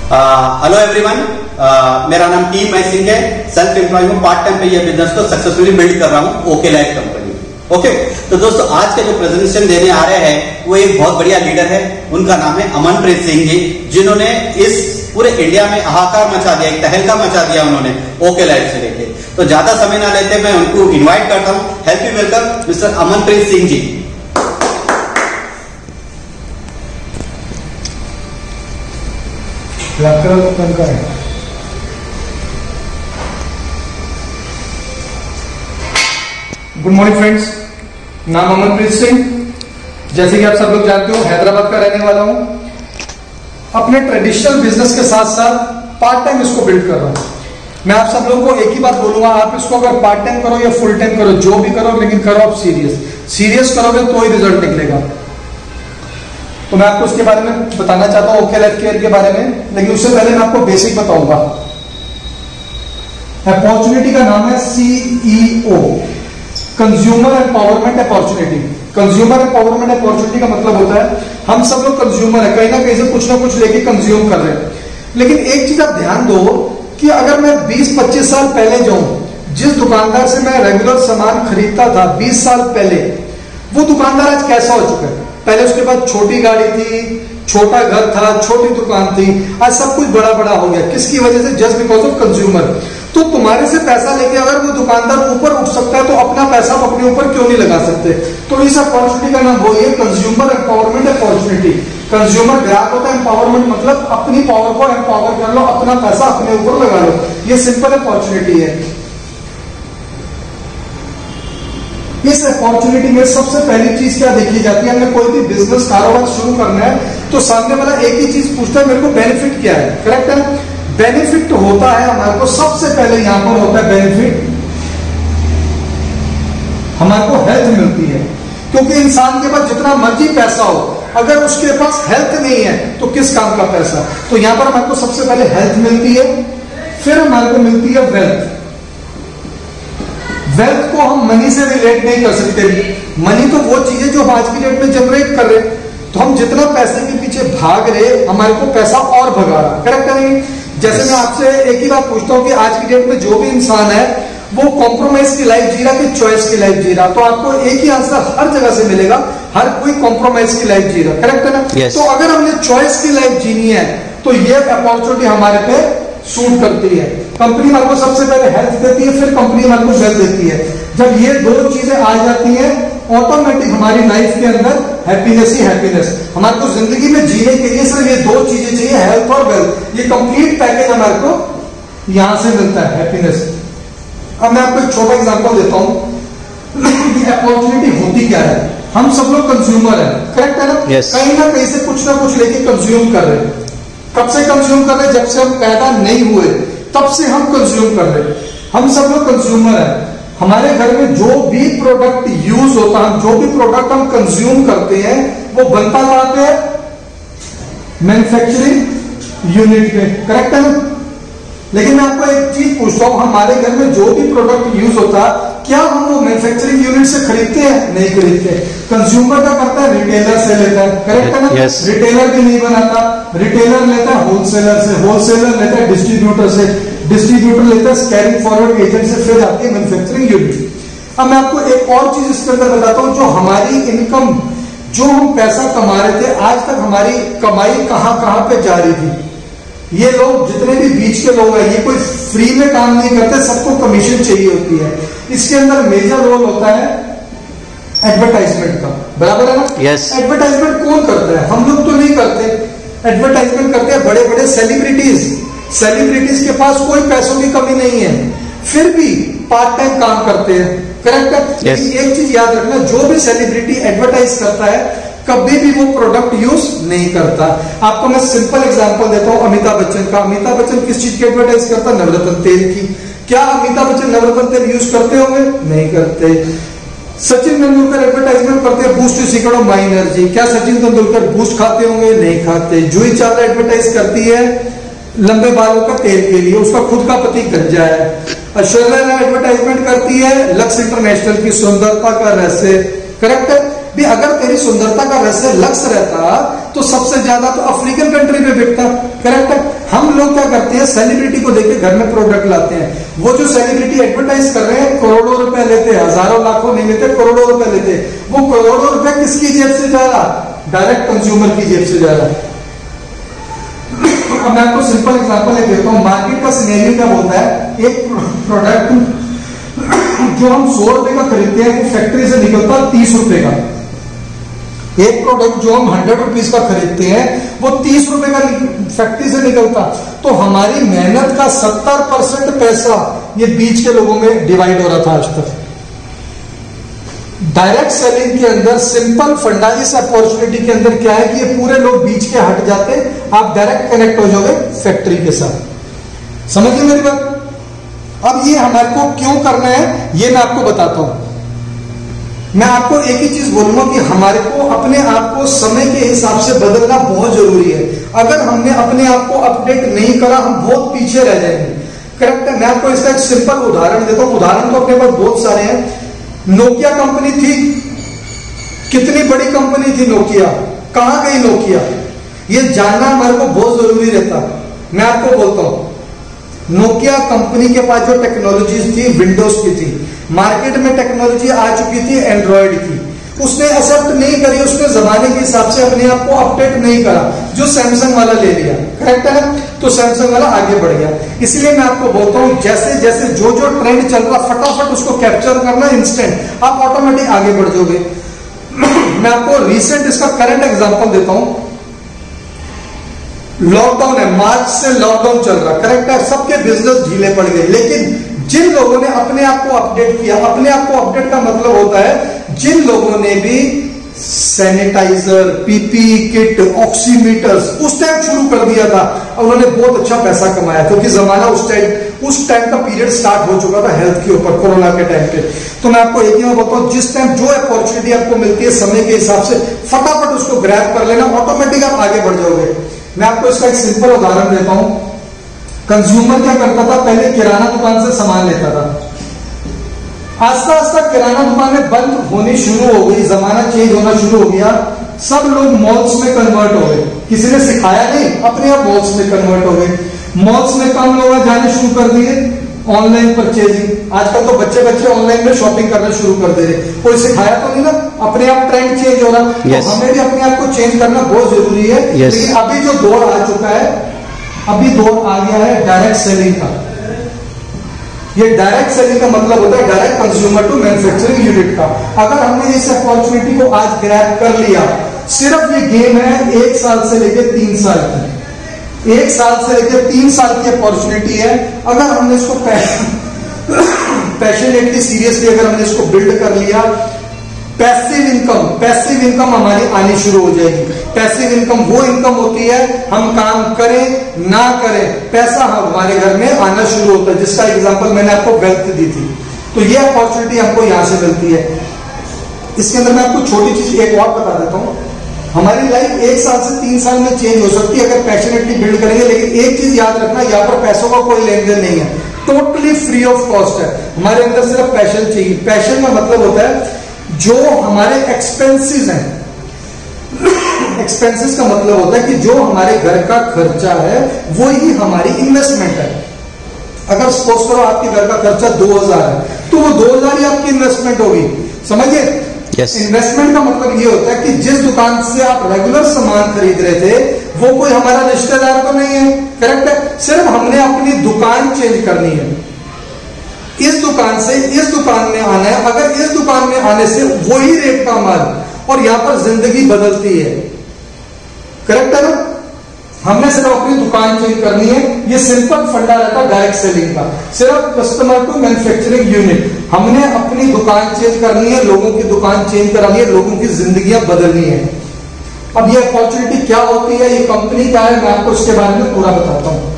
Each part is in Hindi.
हेलो एवरीवन, मेरा नाम टी महेश सिंह है। सेल्फ एम्प्लॉय हूँ, पार्ट टाइम पे ये बिजनेस को सक्सेसफुली बिल्ड कर रहा हूँ ओके लाइफ कंपनी। ओके, तो दोस्तों आज का जो प्रेजेंटेशन देने आ रहे हैं वो एक बहुत बढ़िया लीडर है। उनका नाम है अमनप्रीत सिंह जी, जिन्होंने इस पूरे इंडिया में हाहाकार मचा दिया, एक तहलका मचा दिया उन्होंने ओके लाइफ से लेके। तो ज्यादा समय ना लेते मैं उनको इन्वाइट करता हूँ। Help you welcome mister Amanpreet Singh ji. Good morning friends, नाम अमनप्रीत सिंह। जैसे कि आप सब लोग जानते हो, हैदराबाद का रहने वाला हूं। अपने ट्रेडिशनल बिजनेस के साथ साथ पार्ट टाइम इसको बिल्ड कर रहा हूं। मैं आप सब लोगों को एक ही बात बोलूंगा, आप इसको अगर पार्ट टाइम करो या फुल टाइम करो, जो भी करो, लेकिन करो आप सीरियस करोगे तो ही रिजल्ट निकलेगा। तो मैं आपको उसके बारे में बताना चाहता हूं, ओके लाइफ केयर के बारे में। लेकिन उससे पहले मैं आपको बेसिक बताऊंगा। अपॉर्चुनिटी का नाम है CEO, consumer empowerment opportunity. Consumer empowerment opportunity का मतलब होता है हम सब लोग कंज्यूमर है, कहीं ना कहीं से कुछ ना कुछ लेके कंज्यूम कर रहे हैं। लेकिन एक चीज आप ध्यान दो कि अगर मैं 20-25 साल पहले जाऊं, जिस दुकानदार से मैं रेगुलर सामान खरीदता था 20 साल पहले, वो दुकानदार आज कैसा हो चुका है। पहले उसके बाद छोटी गाड़ी थी, छोटा घर था, छोटी दुकान थी, आज सब कुछ बड़ा बड़ा हो गया। किसकी वजह से? Just because of consumer. तो तुम्हारे से पैसा लेके अगर वो दुकानदार ऊपर उठ सकता है तो अपना पैसा अपने ऊपर क्यों नहीं लगा सकते? तो इस अपॉर्चुनिटी का नाम वही है, कंज्यूमर एम्पावरमेंट अपॉर्चुनिटी। कंज्यूमर ग्राहक होता है, एम्पावरमेंट मतलब अपनी पावर को एम्पावर कर लो, अपना पैसा अपने ऊपर लगा लो। ये सिंपल अपॉर्चुनिटी है। इस अपॉर्चुनिटी में सबसे पहली चीज क्या देखी जाती है? हमें कोई भी बिजनेस कारोबार शुरू करना है तो सामने वाला एक ही चीज पूछता है, मेरे को बेनिफिट क्या है। करेक्ट है ना? बेनिफिट होता है हमारे को, सबसे पहले यहां पर होता है बेनिफिट, हमारे को हेल्थ मिलती है। क्योंकि इंसान के पास जितना मर्जी पैसा हो, अगर उसके पास हेल्थ नहीं है तो किस काम का पैसा? तो यहां पर हमारे को सबसे पहले हेल्थ मिलती है, फिर हमारे को मिलती है वेल्थ। वेल्थ को हम मनी से रिलेट नहीं कर सकते। मनी तो वो चीज है जो हम आज की डेट में जनरेट कर रहे हैं। तो हम जितना पैसे के पीछे भाग रहे, हमारे को पैसा और भगा रहा। करेक्ट है नहीं? जैसे मैं आपसे एक ही बात पूछता हूं कि आज की डेट में जो भी इंसान है वो कॉम्प्रोमाइज की लाइफ जी रहा कि चॉइस की लाइफ जी रहा? तो आपको एक ही आंसर हर जगह से मिलेगा, हर कोई कॉम्प्रोमाइज की लाइफ जी रहा। करेक्ट है ना? yes. तो अगर हमने चॉइस की लाइफ जीनी है तो ये अपॉर्चुनिटी हमारे पे सूट करती है। कंपनी हमारे को सबसे पहले हेल्थ देती है, फिर कंपनी हमारे को वेल्थ देती है। जब ये दो चीजें आ जाती हैं, ऑटोमेटिक हमारी लाइफ के अंदर हैप्पीनेस ही हैप्पीनेस। हमारे को जिंदगी में जीने के लिए सिर्फ ये दो चीजें चाहिए, हेल्थ और वेल्थ। ये कंप्लीट पैकेज हमारे को यहां से मिलता है, हैप्पीनेस। अब मैं आपको एक छोटा एग्जांपल देता हूं। अपॉर्चुनिटी होती क्या है? हम सब लोग कंज्यूमर है, करेक्ट है ना? yes. कहीं ना कहीं से कुछ ना कुछ लेके कंज्यूम कर रहे हैं। कब से कंज्यूम कर रहे हैं? जब से हम पैदा नहीं हुए तब से हम कंज्यूम कर रहे हैं। हम सब लोग कंज्यूमर है। हमारे घर में जो भी प्रोडक्ट यूज होता है, जो भी प्रोडक्ट हम कंज्यूम करते हैं, वो बनता कहां पे है? मैन्युफैक्चरिंग यूनिट पे। करेक्ट है ना? लेकिन मैं आपको एक चीज पूछता हूं, हमारे घर में जो भी प्रोडक्ट यूज होता है, क्या हम वो मैन्युफैक्चरिंग यूनिट से खरीदते हैं? नहीं खरीदते। कंज्यूमर क्या करता है? रिटेलर से लेता है। करेक्ट है ना? yes. रिटेलर भी नहीं बनाता, रिटेलर लेता है होलसेलर से, होलसेलर लेता है डिस्ट्रीब्यूटर से, डिस्ट्रीब्यूटर लेता है कैरिंग फॉरवर्ड एजेंट से, फिर जाती है मैन्युफैक्चरिंग यूनिट। अब मैं आपको एक और चीज इसके अंदर बताता हूं, जो हमारी इनकम, जो हम पैसा कमा रहे थे, आज तक हमारी कमाई कहां कहां पे जा रही थी। ये लोग जितने भी बीच के लोग हैं, ये कोई फ्री में काम नहीं करते, सबको कमीशन चाहिए होती है। इसके अंदर मेजर रोल होता है एडवर्टाइजमेंट का। बराबर है ना? yes. एडवर्टाइजमेंट कौन करता है? हम लोग तो नहीं करते। एडवर्टाइजमेंट करते हैं बड़े बड़े सेलिब्रिटीज। सेलिब्रिटीज के पास कोई पैसों की कमी नहीं है, फिर भी पार्ट टाइम काम करते हैं। करेक्ट है? yes. एक चीज याद रखना, जो भी सेलिब्रिटी एडवर्टाइज करता है कभी भी वो प्रोडक्ट यूज नहीं करता। आपको मैं सिंपल एग्जांपल देता हूं अमिताभ बच्चन का। अमिताभ बच्चन किस चीज की एडवर्टाइज करता है? नवरत्न तेल की। क्या अमिताभ बच्चन नवरत्न तेल यूज करते होंगे? नहीं करते। सचिन तेंदुलकर एडवर्टाइजमेंट करते हैं Boost secret of my energy. क्या सचिन तेंदुलकर बूस्ट खाते होंगे? नहीं खाते। जूही चावला एडवर्टाइज करती है लंबे बालों का तेल के लिए, उसका खुद का पति गंजा है। ऐश्वर्या राय एडवर्टाइजमेंट करती है लक्स इंटरनेशनल की सुंदरता का रहस्य। करेक्ट है? भी अगर तेरी सुंदरता का रहस्य लक्स रहता तो सबसे ज्यादा तो अफ्रीकन कंट्री में बिकता। करेक्ट है? हम लोग क्या करते हैं, सेलिब्रिटी को देख के घर में प्रोडक्ट लाते हैं। वो जो सेलिब्रिटी एडवर्टाइज कर रहे हैं करोड़ों रुपए लेते हैं, हजारों लाखों नहीं लेते, करोड़ों रुपए लेते हैं। वो करोड़ों रुपए किसकी जेब से जा रहा? डायरेक्ट कंज्यूमर की जेब से जा रहा है। अब मैं आपको सिंपल एग्जांपल एक देता हूं। मार्केट का सिनेरियो क्या बोलता है, एक प्रोडक्ट जो हम 100 रुपए का खरीदते हैं वो फैक्ट्री से निकलता 30 रुपए का। एक प्रोडक्ट जो हम 100 रुपीज का खरीदते हैं वो 30 रुपए का फैक्ट्री से निकलता। तो हमारी मेहनत का 70% पैसा ये बीच के लोगों में डिवाइड हो रहा था आज तक। डायरेक्ट सेलिंग के अंदर सिंपल फंडा इस अपॉर्चुनिटी के अंदर क्या है कि ये पूरे लोग बीच के हट जाते, आप डायरेक्ट कनेक्ट हो जाओगे फैक्ट्री के साथ। समझिए मेरी बात। अब ये हमारे को क्यों करना है ये मैं आपको बताता हूं। मैं आपको एक ही चीज बोलूंगा कि हमारे को अपने आप को समय के हिसाब से बदलना बहुत जरूरी है। अगर हमने अपने आप को अपडेट नहीं करा हम बहुत पीछे रह जाएंगे। करेक्ट है। मैं आपको इसका एक सिंपल उदाहरण देता हूं। उदाहरण तो अपने पास बहुत सारे हैं। नोकिया कंपनी थी, कितनी बड़ी कंपनी थी नोकिया, कहां गई नोकिया, ये जानना हमारे को बहुत जरूरी रहता। मैं आपको बोलता हूं नोकिया कंपनी के पास जो टेक्नोलॉजीज थी विंडोज की थी, मार्केट में टेक्नोलॉजी आ चुकी थी एंड्रॉयड की, उसने एक्सेप्ट नहीं करी, उसने जमाने के हिसाब से अपने आप को अपडेट नहीं करा, जो सैमसंग वाला ले लिया। करेक्ट है। तो सैमसंग वाला आगे बढ़ गया। इसलिए मैं आपको बोलता हूं जैसे जैसे जो जो ट्रेंड चल रहा फटाफट उसको कैप्चर करना, इंस्टेंट आप ऑटोमेटिक आगे बढ़ जाओगे। मैं आपको रिसेंट इसका करंट एग्जांपल देता हूं। लॉकडाउन है, मार्च से लॉकडाउन चल रहा। करेक्ट है। सबके बिजनेस ढीले पड़ गए, लेकिन जिन लोगों ने अपने आप को अपडेट किया, अपने आप को अपडेट का मतलब होता है जिन लोगों ने भी सैनिटाइजर, पीपीई किट, ऑक्सीमीटर्स उस टाइम शुरू कर दिया था, उन्होंने बहुत अच्छा पैसा कमाया, क्योंकि जमाना उस टाइम का पीरियड स्टार्ट हो चुका था हेल्थ के ऊपर, कोरोना के टाइम पे। तो मैं आपको एक ही बात बताऊं, जिस टाइम जो अपॉर्चुनिटी आपको मिलती है समय के हिसाब से फटाफट उसको ग्रैब कर लेना, ऑटोमेटिक आप आगे बढ़ जाओगे। मैं आपको इसका एक सिंपल उदाहरण देता हूं। कंज्यूमर क्या करता था, पहले किराना दुकान से सामान लेता था, आस्ता आस्ता किराना दुकानें बंद होनी शुरू हो गई, जमाना चेंज होना शुरू हो गया, सब लोग मॉल्स में कन्वर्ट हो गए। किसी ने सिखाया नहीं, अपने आप मॉल्स में कन्वर्ट हो गए। मॉल्स में कम लोग जाने शुरू कर दिए, ऑनलाइन परचेजिंग। आजकल तो बच्चे ऑनलाइन में शॉपिंग करना शुरू कर दे रहे, कोई सिखाया तो नहीं ना, अपने आप ट्रेंड चेंज हो रहा। yes. तो हमें भी अपने आप को चेंज करना बहुत जरूरी है। yes. लेकिन अभी जो दौर आ चुका है, अभी दौर आ गया है डायरेक्ट सेलिंग का। ये डायरेक्ट सेलिंग का मतलब होता है direct consumer to manufacturing unit का। अगर हमने इस अपॉर्चुनिटी को आज ग्रैब कर लिया, सिर्फ ये गेम है 1 साल से लेकर 3 साल की, 1 साल से लेकर 3 साल की अपॉर्चुनिटी है। अगर हमने इसको पैशनेटली, सीरियसली अगर हमने इसको बिल्ड कर लिया, पैसिव इनकम हमारी आनी शुरू हो जाएगी। पैसिव इनकम वो इनकम होती है हम काम करें ना करें, पैसा हमारे घर में आना शुरू होता है, जिसका एग्जांपल मैंने आपको वेल्थ दी थी। तो ये अपॉर्चुनिटी हमको यहां से मिलती है। इसके अंदर मैं आपको छोटी चीज एक और बता देता हूं। हमारी लाइफ 1 साल से 3 साल में चेंज हो सकती है अगर पैशनेटली बिल्ड करेंगे। लेकिन एक चीज याद रखना, यहाँ पर पैसों का कोई लेन देन नहीं है, टोटली फ्री ऑफ कॉस्ट है। हमारे अंदर सिर्फ पैशन चाहिए। पैशन का मतलब होता है जो हमारे एक्सपेंसेस हैं, एक्सपेंसेस का मतलब होता है कि जो हमारे घर का खर्चा है वो ही हमारी इन्वेस्टमेंट है। अगर सपोज करो आपके घर का खर्चा 2000 है तो वो 2000 ही आपकी इन्वेस्टमेंट होगी। समझिए। yes. इन्वेस्टमेंट का मतलब ये होता है कि जिस दुकान से आप रेगुलर सामान खरीद रहे थे वो कोई हमारा रिश्तेदार तो नहीं है। करेक्ट है। सिर्फ हमने अपनी दुकान चेंज करनी है, इस दुकान से इस दुकान में आना है। अगर इस दुकान में आने से वही रेट का माल और यहां पर जिंदगी बदलती है। करेक्ट है ना। हमने सिर्फ अपनी दुकान चेंज करनी है। ये सिंपल फंडा रहता है डायरेक्ट सेलिंग का, सिर्फ कस्टमर टू मैन्युफैक्चरिंग यूनिट। हमने अपनी दुकान चेंज करनी है, लोगों की दुकान चेंज करानी है, लोगों की जिंदगियां बदलनी है। अब ये अपॉर्चुनिटी क्या होती है, ये कंपनी क्या है, मैं आपको इसके बारे में पूरा बताता हूं।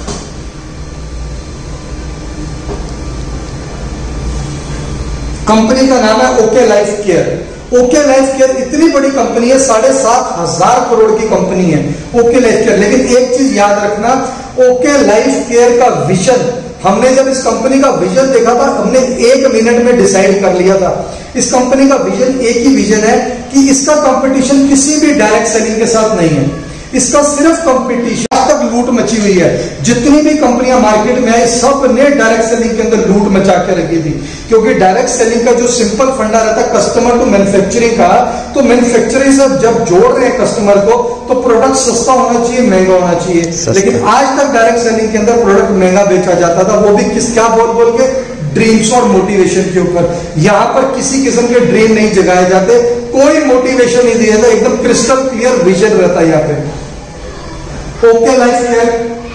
कंपनी का नाम है OK Life Care. OK Life Care इतनी बड़ी कंपनी है, 7,500 करोड़ की कंपनी है ओके लाइफ केयर। लेकिन एक चीज याद रखना, ओके लाइफ केयर का विजन, हमने जब इस कंपनी का विजन देखा था हमने 1 मिनट में डिसाइड कर लिया था। इस कंपनी का विजन एक ही विजन है कि इसका कंपटीशन किसी भी डायरेक्ट सेलिंग के साथ नहीं है। इसका सिर्फ कंपटीशन तक लूट मची हुई है। जितनी भी कंपनियां मार्केट में आई सब ने डायरेक्ट सेलिंग के अंदर लूट मचा के रखी थी, क्योंकि डायरेक्ट सेलिंग का जो सिंपल फंडा रहता है कस्टमर टू मैन्युफैक्चरिंग का, तो मैन्युफैक्चरिंग से जब जोड़ रहे हैं कस्टमर को तो प्रोडक्ट सस्ता होना चाहिए, महंगा होना चाहिए। लेकिन आज तक डायरेक्ट सेलिंग के अंदर प्रोडक्ट महंगा बेचा जाता था, वो भी किस क्या बोल के, ड्रीम्स और मोटिवेशन के ऊपर। यहां पर किसी किस्म के ड्रीम नहीं जगाए जाते, कोई मोटिवेशन नहीं दिया जाता, एकदम क्रिस्टल क्लियर विजन रहता है यहाँ पे। OK Life Care,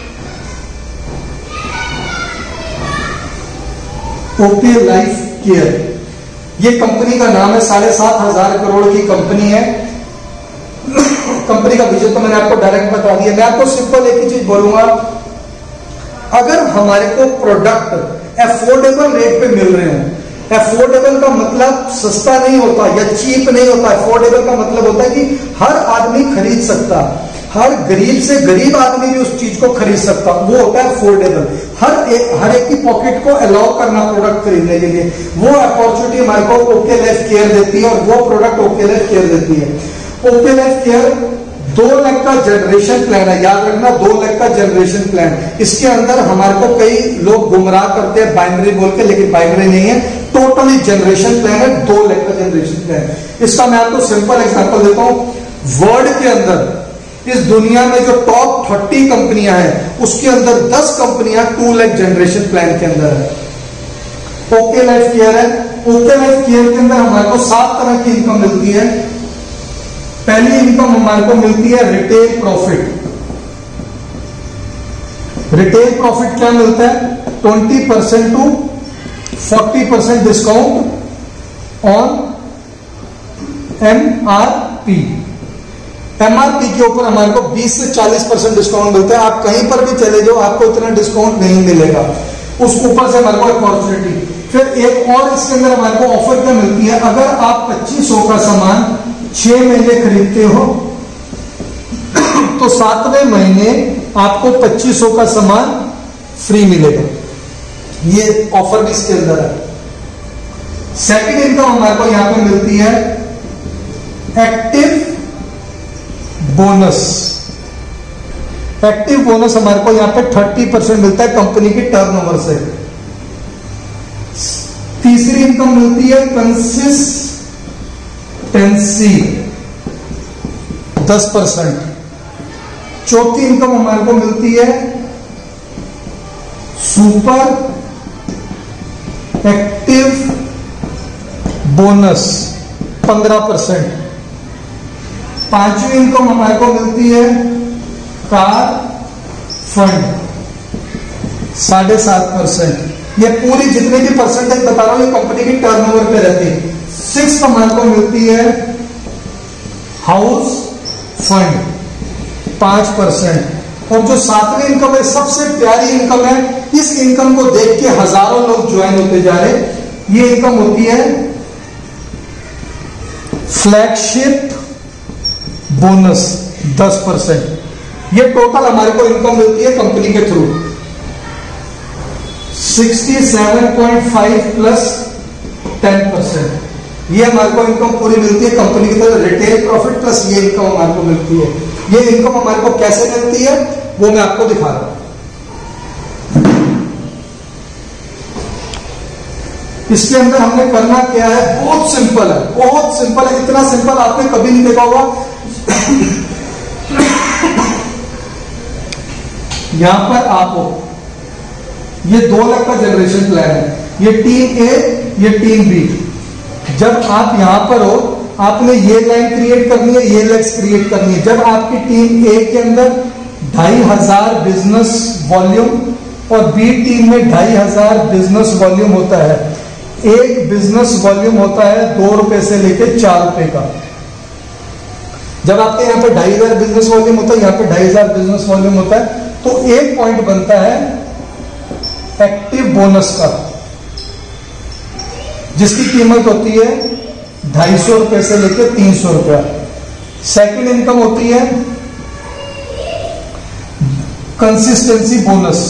OK Life Care ये कंपनी का नाम है, 7,500 करोड़ की कंपनी है। कंपनी का विजन तो मैंने आपको डायरेक्ट बता दिया। मैं आपको सिंपल एक ही चीज बोलूंगा, अगर हमारे को प्रोडक्ट अफोर्डेबल रेट पे मिल रहे हो, अफोर्डेबल का मतलब सस्ता नहीं होता या चीप नहीं होता, अफोर्डेबल का मतलब होता है कि हर आदमी खरीद सकता, हर गरीब से गरीब आदमी भी उस चीज को खरीद सकता, वो होता है अफोर्डेबल। हर एक की पॉकेट को अलाउ करना प्रोडक्ट खरीदने के लिए, वो अपॉर्चुनिटी हमारे को ओके लाइफ केयर देती है और वो प्रोडक्ट ओके लाइफ केयर देती है। ओके लाइफ केयर 2 लाख का जनरेशन प्लान है, याद रखना 2 लाख का जनरेशन प्लान। इसके अंदर हमारे को कई लोग गुमराह करते हैं बाइनरी बोल के, लेकिन बाइनरी नहीं है, टोटली जनरेशन प्लान है, 2 लाख का जनरेशन प्लान। इसका मैं आपको सिंपल एग्जांपल देता हूं। वर्ल्ड के अंदर इस दुनिया में जो टॉप 30 कंपनियां हैं उसके अंदर 10 कंपनियां 2 लाख जनरेशन प्लान के अंदर है। ओके लाइफ केयर है, ओके लाइफ केयर के अंदर हमारे को 7 तरह की इनकम मिलती है। पहली इनकम हमारे को मिलती है रिटेल प्रॉफिट। रिटेल प्रॉफिट क्या मिलता है? 20% to 40% discount on MRP। MRP के ऊपर हमारे को 20 से 40% डिस्काउंट मिलता है। आप कहीं पर भी चले जाओ आपको इतना डिस्काउंट नहीं मिलेगा, उस ऊपर से हमारे को अपॉर्चुनिटी। फिर एक और इसके अंदर हमारे को ऑफर क्या मिलती है, अगर आप 2500 का सामान 6 महीने खरीदते हो तो 7वें महीने आपको 2500 का सामान फ्री मिलेगा। ये ऑफर भी इसके अंदर है। सेकंड इनकम हमारे को यहां पे मिलती है एक्टिव बोनस। एक्टिव बोनस हमारे को यहां पे 30% मिलता है कंपनी की टर्नओवर से। तीसरी इनकम मिलती है कंसिस्टेंसी 10%। चौथी इनकम हमारे को मिलती है सुपर एक्टिव बोनस 15%। पांचवी इनकम हमारे को मिलती है कार फंड 7.5%। ये पूरी जितने भी परसेंटेज बता रहा हूं ये कंपनी की टर्नओवर पे रहती है। 6 हमारे को मिलती है हाउस फंड 5%। और जो 7वीं इनकम है सबसे प्यारी इनकम है, इस इनकम को देख के हजारों लोग ज्वाइन होते जा रहे, ये इनकम होती है फ्लैगशिप बोनस 10%। ये टोटल हमारे को इनकम मिलती है कंपनी के थ्रू 67.5 प्लस 10%। ये हमारे को इनकम पूरी मिलती है कंपनी की तरफ, रिटेल प्रॉफिट प्लस ये इनकम हमारे को मिलती है। ये इनकम हमारे को कैसे मिलती है वो मैं आपको दिखा रहा हूं। इसके अंदर हमने करना क्या है, बहुत सिंपल है, बहुत सिंपल है। इतना सिंपल आपने कभी नहीं देखा होगा। यहां पर आप हो, ये 2 लाख का जनरेशन प्लान है, ये टीम ए, ये टीम बी। जब आप यहां पर हो आपने ये लाइन क्रिएट करनी है, ये लेग्स क्रिएट करनी है। जब आपकी टीम ए के अंदर 2500 बिजनेस वॉल्यूम और बी टीम में 2500 बिजनेस वॉल्यूम होता है, एक बिजनेस वॉल्यूम होता है 2 रुपए से लेकर 4 रुपए का। जब आपके यहाँ पे 2500 बिजनेस वॉल्यूम होता है, यहाँ पे 2500 बिजनेस वॉल्यूम होता है, तो एक पॉइंट बनता है एक्टिव बोनस का, जिसकी कीमत होती है 250 रुपए से लेकर 300 रुपया। सेकंड इनकम होती है कंसिस्टेंसी बोनस।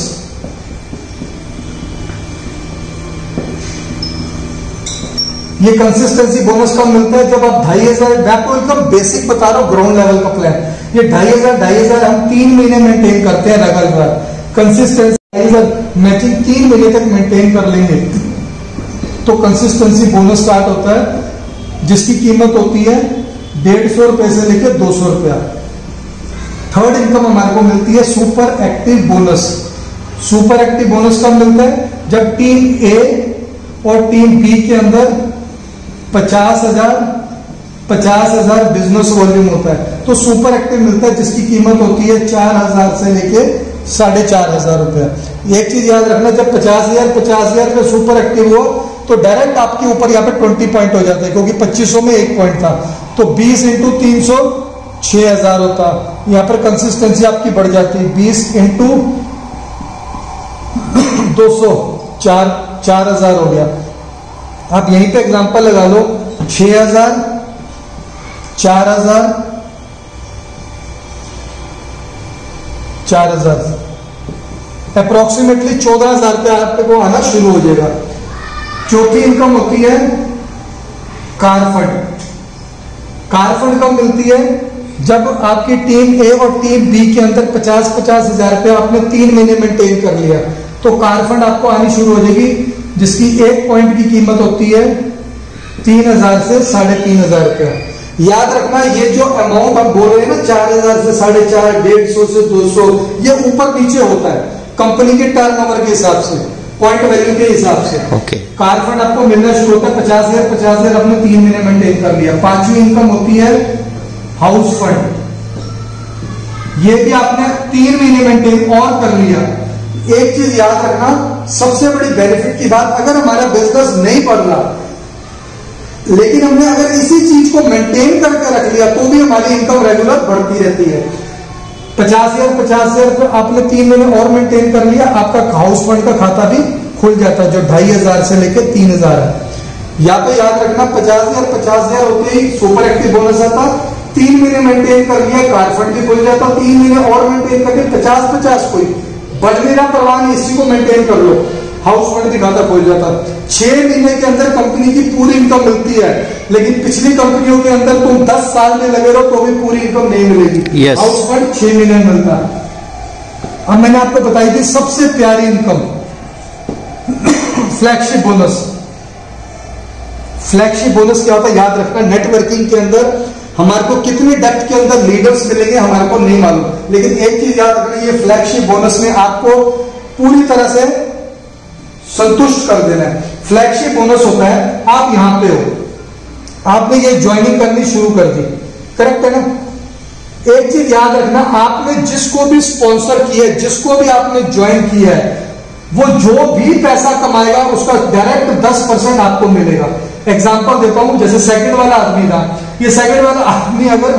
ये कंसिस्टेंसी बोनस कब मिलता है, जब आप 2500, मैं आपको एकदम बेसिक बता रहा हूं, ग्राउंड लेवल का प्लान। ये 2500 हम 3 महीने मेंटेन करते हैं लगातार, कंसिस्टेंसी मैचिंग 3 महीने तक मेंटेन कर लेंगे तो कंसिस्टेंसी बोनस स्टार्ट होता है, जिसकी कीमत होती है 150 रुपए से लेकर 200 रुपया। थर्ड इनकम हमारे को मिलती है super active bonus. Super active bonus कब मिलता है? जब टीम ए और टीम बी के अंदर 50,000 बिजनेस वॉल्यूम होता है तो सुपर एक्टिव मिलता है, जिसकी कीमत होती है 4,000 से लेके 4,500 रुपया। एक चीज याद रखना, जब 50,000 का सुपर एक्टिव हो तो डायरेक्ट आपके ऊपर यहाँ पे 20 पॉइंट हो जाता है, क्योंकि 2500 में 1 पॉइंट था तो 20 इंटू 300 6,000 होता। यहाँ पर कंसिस्टेंसी आपकी बढ़ जाती है, 20 इंटू 200 4,000 हो गया। आप यहीं पे एग्जांपल लगा लो, 6,000 4,000 4,000 अप्रोक्सीमेटली 14,000 रुपया आपको आना शुरू हो जाएगा। चौथी इनकम होती है कार फंड। कार फंड कब मिलती है? जब आपकी टीम ए और टीम बी के अंदर 50-50 हजार रुपया आपने 3 महीने मेंटेन कर लिया तो कार फंड आपको आनी शुरू हो जाएगी, जिसकी 1 पॉइंट की कीमत होती है 3,000 से 3,500 रुपया। याद रखना, ये जो अमाउंट हम बोल रहे हैं ना 4,000 से 4,500, 150 से 200, ये ऊपर नीचे होता है कंपनी के टर्नओवर के हिसाब से, पॉइंट वैल्यू के हिसाब से। कार फंड आपको मिलना शुरू होता है 50,000 आपने 3 महीने मेंटेन कर लिया। पांचवी इनकम होती है हाउस फंड। ये भी आपने 3 महीने मेंटेन और कर लिया। एक चीज याद रखना, सबसे बड़ी बेनिफिट की बात, अगर हमारा बिजनेस नहीं बढ़ रहा लेकिन हमने अगर इसी चीज को मेंटेन करके रख लिया तो भी हमारी इनकम रेगुलर बढ़ती रहती है। 50,000 आपने 3 महीने और मेंटेन कर लिया, आपका हाउस फंड का खाता भी खुल जाता है जो 2,500 से लेकर 3,000 है। या तो याद रखना 50,000 होते ही सुपर एक्टिव बोनस आता, 3 महीने मेंटेन कर लिया कार फंड भी खुल जाता, 3 महीने और मेंटेन करके 50-50 कोई बच मेरा परवाह नहीं, इसी को मेंटेन कर लो, हाउस फंड भी खाता खुल जाता। 6 महीने के अंदर कंपनी की पूरी इनकम मिलती है, लेकिन पिछली कंपनियों के अंदर तुम 10 साल में लगे रहो तो भी पूरी इनकम नहीं मिलेगी। हाउस फंड 6 महीने में मिलता है। अब मैंने आपको बताई थी सबसे प्यारी income flagship bonus. Flagship bonus क्या होता है? याद रखना, नेटवर्किंग के अंदर हमारे को कितनी डेप्थ के अंदर लीडर्स मिलेंगे हमारे को नहीं मालूम, लेकिन एक चीज याद रखना, ये फ्लैगशिप बोनस में आपको पूरी तरह से संतुष्ट कर देना है। फ्लैगशिप बोनस होता है, आप यहां पे हो, आपने ये ज्वाइनिंग करनी शुरू कर दी, करेक्ट है ना? एक चीज याद रखना, आपने जिसको भी स्पॉन्सर किया है, जिसको भी आपने ज्वाइन किया है, वो जो भी पैसा कमाएगा उसका डायरेक्ट 10% आपको मिलेगा। एग्जांपल देता हूं, जैसे सेकंड वाला आदमी था, ये सेकंड वाला आदमी अगर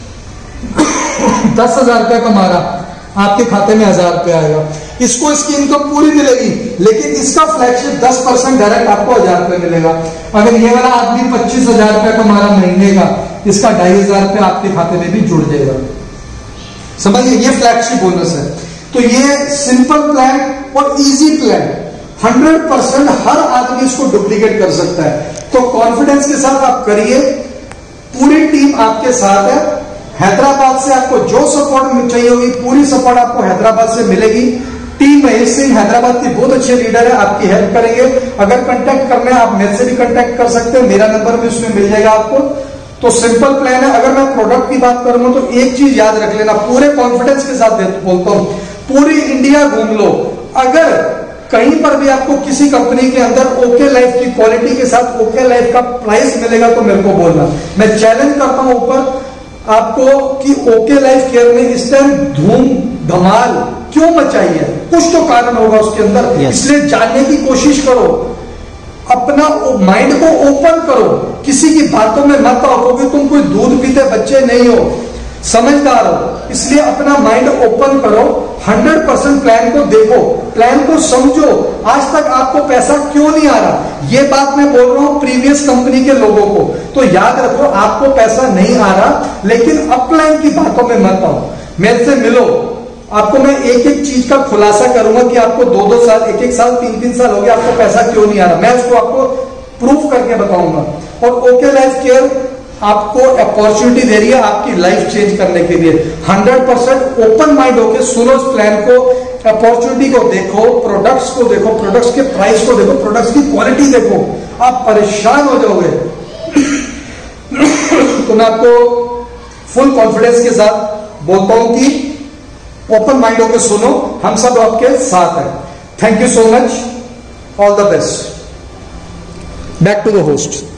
10,000 रुपया कमा रहा, आपके खाते में 1,000 रुपया आएगा, इसको इसकी इनकम पूरी मिलेगी, लेकिन इसका फ्लैगशिप 10% डायरेक्ट आपको 1,000 रुपया मिलेगा। अगर ये वाला आदमी 25,000 रुपया कमा रहा महीने का, इसका 2,500 रुपया आपके खाते में भी जुड़ जाएगा। समझिए, ये फ्लैगशिप बोनस है। तो ये सिंपल प्लान और इजी प्लान 100% हर आदमी इसको डुप्लीकेट कर सकता है। तो कॉन्फिडेंस के साथ आप करिए, पूरी टीम आपके साथ है। हैदराबाद से आपको जो सपोर्ट चाहिए होगी, पूरी सपोर्ट आपको हैदराबाद से मिलेगी। टीम महेश सिंह हैदराबाद की बहुत अच्छे लीडर है, आपकी हेल्प करेंगे। अगर कांटेक्ट करना है आप मेरे से भी कांटेक्ट कर सकते हैं, मेरा नंबर भी उसमें मिल जाएगा आपको। तो सिंपल प्लान है। अगर मैं प्रोडक्ट की बात करूंगा तो एक चीज याद रख लेना, पूरे कॉन्फिडेंस के साथ बोलता हूं, पूरी इंडिया घूम लो, अगर कहीं पर भी आपको किसी कंपनी के अंदर ओके लाइफ की क्वालिटी के साथ ओके लाइफ का प्राइस मिलेगा तो मेरे को बोलना। मैं चैलेंज करता हूं ऊपर आपको कि ओके लाइफ केयर में इस टाइम धूम धमाल क्यों मचाई है, कुछ तो कारण होगा उसके अंदर। इसलिए जानने की कोशिश करो, अपना माइंड को ओपन करो, किसी की बातों में मत आओ, क्योंकि तुम कोई दूध पीते बच्चे नहीं हो, समझदार हो। इसलिए अपना माइंड ओपन करो, 100% प्लान को देखो, प्लान को समझो। आज तक आपको पैसा क्यों नहीं आ रहा, ये बात मैं बोल रहा हूं प्रीवियस कंपनी के लोगों को। तो याद रखो, आपको पैसा नहीं आ रहा, लेकिन अपलाइन की बातों में मत आओ, मेरे से मिलो। आपको मैं एक एक चीज का खुलासा करूंगा कि आपको 2-2 साल, 1-1 साल, 3-3 साल हो गया, आपको पैसा क्यों नहीं आ रहा, मैं उसको आपको प्रूफ करके बताऊंगा। और ओके लाइफ केयर आपको अपॉर्चुनिटी दे रही है आपकी लाइफ चेंज करने के लिए। 100% ओपन माइंड होकर सुनो इस प्लान को, अपॉर्चुनिटी को देखो, प्रोडक्ट्स को देखो, प्रोडक्ट्स के प्राइस को देखो, प्रोडक्ट्स की क्वालिटी देखो, आप परेशान हो जाओगे। तो मैं आपको फुल कॉन्फिडेंस के साथ बोलता हूं कि ओपन माइंड होकर सुनो, हम सब आपके साथ हैं। Thank you so much, all the best. Back to the host.